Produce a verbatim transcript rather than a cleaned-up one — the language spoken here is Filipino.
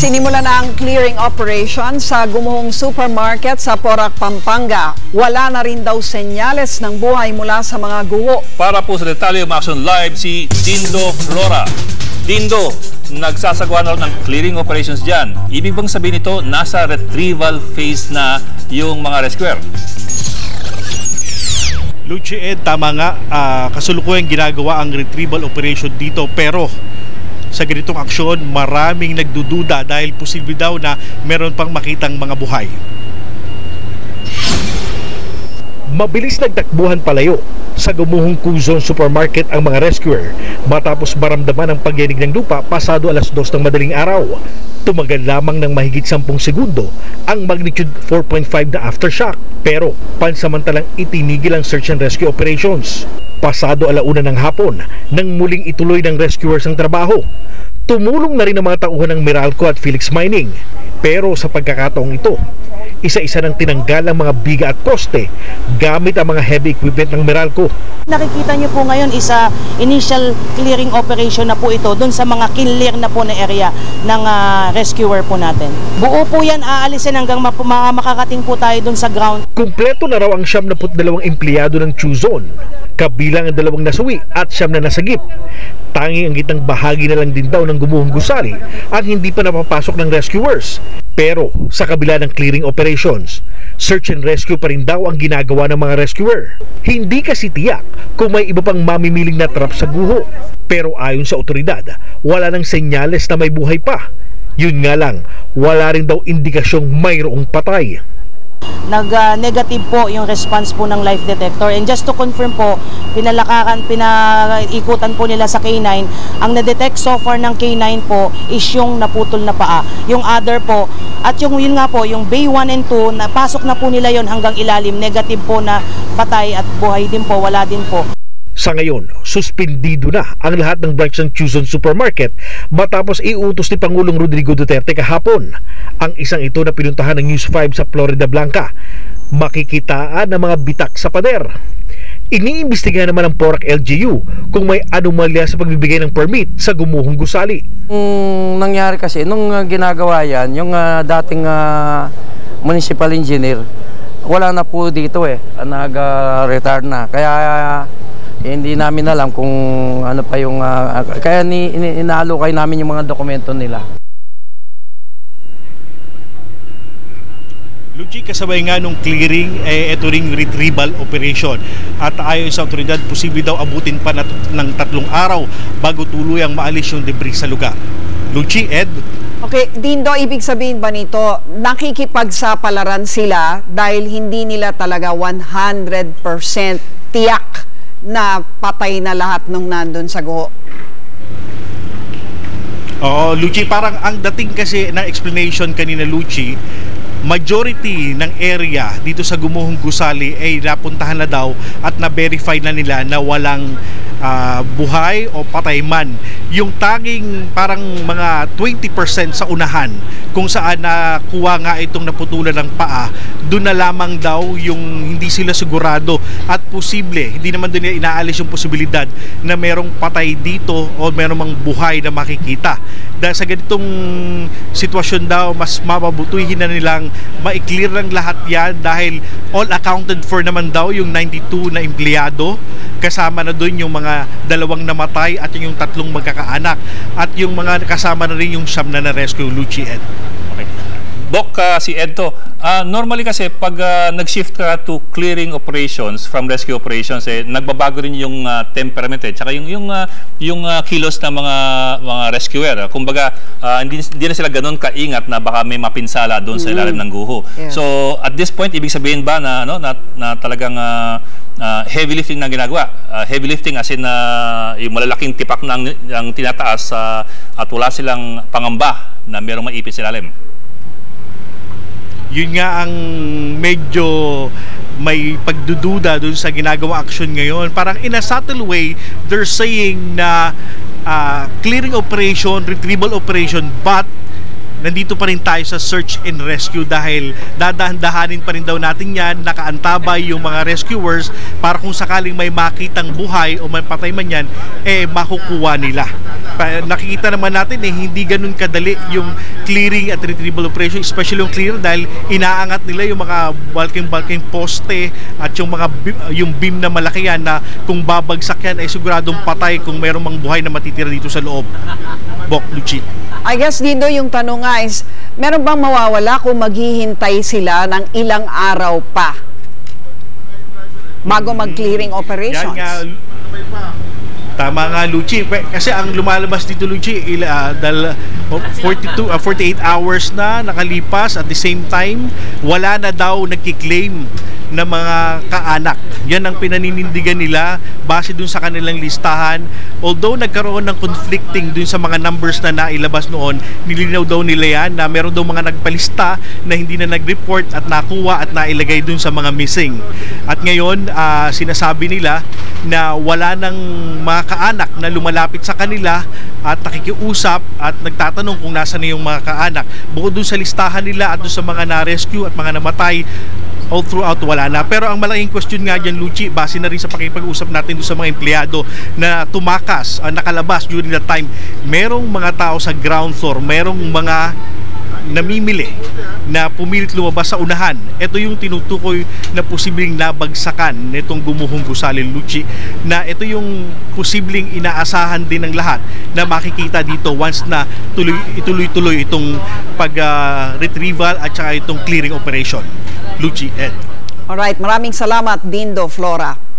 Sinimula na ang clearing operation sa gumuhong supermarket sa Porac, Pampanga. Wala na rin daw senyales ng buhay mula sa mga guho. Para po sa detalye Action Live, si Dindo Flora. Dindo, nagsasagawa na ng clearing operations dyan. Ibig bang sabihin ito, nasa retrieval phase na yung mga rescuer? Luchi Ed, tama nga, uh, kasulukuyang ginagawa ang retrieval operation dito, pero sa ganitong aksyon, maraming nagdududa dahil posible daw na meron pang makitang mga buhay. Mabilis nagtakbuhan palayo sa gumuhong Quezon Supermarket ang mga rescuer matapos maramdaman ang pagyanig ng lupa pasado alas dos ng madaling araw. Tumagal lamang ng mahigit sampung segundo ang magnitude four point five na aftershock, pero pansamantalang itinigil ang search and rescue operations. Pasado alauna ng hapon nang muling ituloy ng rescuers ang trabaho. Tumulong na rin ang mga tauhan ng Meralco at Felix Mining. Pero sa pagkakataong ito, isa-isa nang tinanggal ang mga biga at poste gamit ang mga heavy equipment ng Meralco. Nakikita niyo po ngayon isa initial clearing operation na po ito doon sa mga kinlear na po na area ng uh, rescuer po natin. Buo po yan aalisin hanggang map makakating po tayo doon sa ground. Kumpleto na raw ang siyam na put dalawang empleyado ng Quezon, kabilang ang dalawang nasuwi at siyam na nasagip. Tanging ang gitang bahagi na lang din daw ng gumuhong gusali ang hindi pa napapasok ng rescuers. Pero sa kabila ng clearing operations, search and rescue pa rin daw ang ginagawa ng mga rescuer. Hindi kasi tiyak kung may iba pang mamimiling na trap sa guho. Pero ayon sa otoridad, wala nang senyales na may buhay pa. Yun nga lang, wala rin daw indikasyong mayroong patay. Nag-negative uh, po yung response po ng life detector, and just to confirm po, pinalakaran, pinaikutan po nila sa K nine. Ang na-detect so far ng K nine po is yung naputol na paa. Yung other po, at yung yun nga po, yung bay one and two, napasok na po nila yon hanggang ilalim. Negative po na patay at buhay din po, wala din po. Sa ngayon, suspindido na ang lahat ng branch ng Quezon Supermarket matapos iutos ni Pangulong Rodrigo Duterte kahapon. Ang isang ito na pinuntahan ng News five sa Florida Blanca, makikitaan ng mga bitak sa pader. Iniimbestigahan naman ng Porac L G U kung may anomalya sa pagbibigay ng permit sa gumuhong gusali. Yung nangyari kasi, nung uh, ginagawa yan, yung uh, dating uh, municipal engineer, wala na po dito eh, nag-retire uh, na. Kaya uh, hindi namin alam kung ano pa yung uh, kaya ni inaalokay namin yung mga dokumento nila. Luigi, kasabay nga nung clearing, eh, ito ring retrieval operation. At ayon sa otoridad, posible daw abutin pa na, ng tatlong araw bago tuluyang maalis yung debris sa lugar. Luigi, Ed? Okay, Dindo, ibig sabihin ba nito, nakikipagsapalaran sila dahil hindi nila talaga one hundred percent tiyak na patay na lahat nung nandun sa guho? Oo, Luigi, parang ang dating kasi ng explanation kanina, Luigi, majority ng area dito sa gumuhong gusali ay napuntahan na daw at na-verify na nila na walang uh, buhay o patay man. Yung tanging parang mga twenty percent sa unahan kung saan nakuha nga itong naputulan ng paa, doon na lamang daw yung hindi sila sigurado at posible, hindi naman doon inaalis yung posibilidad na merong patay dito o merong mang buhay na makikita. Dahil sa ganitong sitwasyon daw, mas mapabutuhin na nilang ma-clear ng lahat yan dahil all accounted for naman daw yung ninety-two na empleyado, kasama na doon yung mga dalawang namatay at yung tatlong magkakaanak at yung mga kasama na rin yung siyam na na-rescue, Luigi, Ed. Okay. Bok, uh, si Ed to, uh, normally kasi pag uh, nag-shift ka to clearing operations from rescue operations, eh, nagbabago rin yung uh, temperament, eh, tsaka yung, yung, uh, yung uh, kilos ng mga, mga rescuer. Uh, kumbaga, uh, hindi, hindi na sila ganun kaingat na baka may mapinsala doon sa ilalim ng guho. Yeah. So, at this point, ibig sabihin ba na, ano, na, na talagang uh, uh, heavy lifting na ginagawa? Uh, heavy lifting as in uh, yung malalaking tipak na ang tinataas uh, at wala silang pangamba na mayroong maipit sa ilalim. Yun nga ang medyo may pagdududa dun sa ginagawa action ngayon. Parang in a subtle way, they're saying na uh, clearing operation, retrieval operation, but nandito pa rin tayo sa search and rescue dahil dadahan-dahanin pa rin daw natin yan, nakaantabay yung mga rescuers para kung sakaling may makitang buhay o may patay man yan, eh makukuha nila. Pa, nakikita naman natin eh hindi ganun kadali yung clearing at retrieval operation, especially yung clear dahil inaangat nila yung mga bulking-bulking poste at yung mga yung beam na malaki yan na kung babagsak yan ay siguradong patay kung mayroong mga buhay na matitira dito sa loob. Bok, Luchi. I guess, Dindo, yung tanong nga is, meron bang mawawala kung maghihintay sila ng ilang araw pa bago mag-clearing operations? Yan nga, tama nga, Luchi. Kasi ang lumalabas dito, Luchi, uh, dal, forty-two, uh, forty-eight hours na nakalipas, at the same time, wala na daw nagkiklaim na mga kaanak. Yan ang pinaninindigan nila base dun sa kanilang listahan. Although nagkaroon ng conflicting dun sa mga numbers na nailabas noon, nilinaw daw nila yan na meron daw mga nagpalista na hindi na nag-report at nakuha at nailagay dun sa mga missing. At ngayon, uh, sinasabi nila na wala nang mga kaanak na lumalapit sa kanila at nakikiusap at nagtatanong kung nasa na yung mga kaanak. Bukod dun sa listahan nila at dun sa mga na-rescue at mga namatay, all throughout wala na. Pero ang malaking question nga dyan, Luchi, base na rin sa pakipag-usap natin doon sa mga empleyado na tumakas, uh, nakalabas during that time, merong mga tao sa ground floor, merong mga namimili na pumilit lumabas sa unahan. Ito yung tinutukoy na posibleng nabagsakan nitong gumuhong gusali, Luchi, na ito yung posibleng inaasahan din ng lahat na makikita dito once na tuloy, ituloy-tuloy itong pag-retrieval uh, at saka itong clearing operation. Luchi, Ed. Alright, maraming salamat, Dindo Flora.